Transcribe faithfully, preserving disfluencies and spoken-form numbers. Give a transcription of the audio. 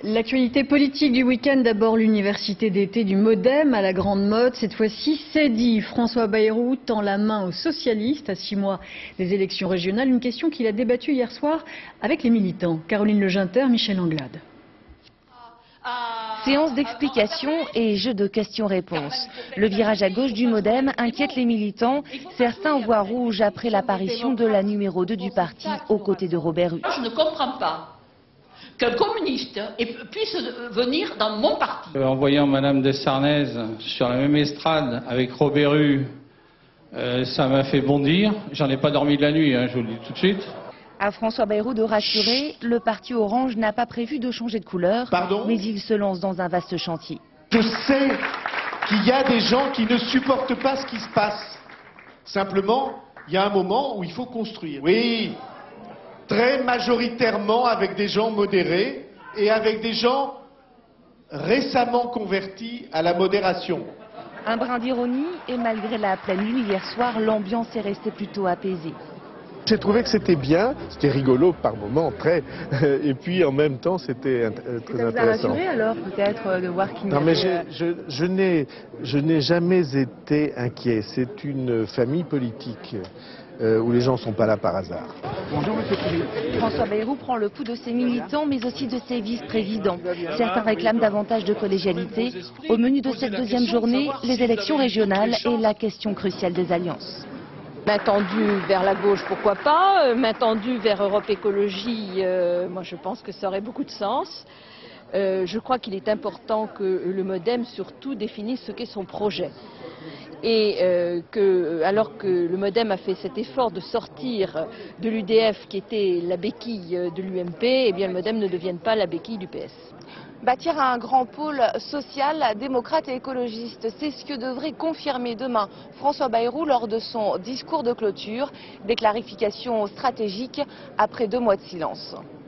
L'actualité politique du week-end, d'abord l'université d'été du Modem à la grande mode. Cette fois-ci, c'est dit. François Bayrou tend la main aux socialistes à six mois des élections régionales. Une question qu'il a débattue hier soir avec les militants. Caroline Leginter, Michel Anglade. Séance d'explications et jeu de questions-réponses. Le virage à gauche du Modem inquiète les militants. Certains voient rouge après l'apparition de la numéro deux du parti aux côtés de Robert Rue. Je ne comprends pas qu'un communiste puisse venir dans mon parti. En voyant Madame Desarnaises sur la même estrade avec Robert Rue, euh, ça m'a fait bondir. J'en ai pas dormi de la nuit, hein, je vous le dis tout de suite. À François Bayrou de rassurer, le parti Orange n'a pas prévu de changer de couleur, Pardon mais il se lance dans un vaste chantier. Je sais qu'il y a des gens qui ne supportent pas ce qui se passe. Simplement, il y a un moment où il faut construire. Oui, très majoritairement avec des gens modérés et avec des gens récemment convertis à la modération. Un brin d'ironie et malgré la pleine nuit hier soir, l'ambiance est restée plutôt apaisée. J'ai trouvé que c'était bien, c'était rigolo par moments, très, et puis en même temps c'était très Ça vous a intéressant. rassuré alors peut-être de voir qu'il n'y Non mais avait... je, je, je n'ai je n'ai jamais été inquiet. C'est une famille politique euh, où les gens ne sont pas là par hasard. Bonjour Monsieur Philippe. François Bayrou prend le pouls de ses militants mais aussi de ses vice-présidents. Certains réclament davantage de collégialité. Au menu de cette deuxième journée, les élections régionales et la question cruciale des alliances. Main tendue vers la gauche, pourquoi pas. Euh, main tendue vers Europe Écologie, euh, moi je pense que ça aurait beaucoup de sens. Euh, je crois qu'il est important que le Modem surtout définisse ce qu'est son projet. Et euh, que, alors que le Modem a fait cet effort de sortir de l'U D F qui était la béquille de l'U M P, eh bien le Modem ne devienne pas la béquille du P S. Bâtir un grand pôle social, démocrate et écologiste, c'est ce que devrait confirmer demain François Bayrou lors de son discours de clôture. Des clarifications stratégiques après deux mois de silence.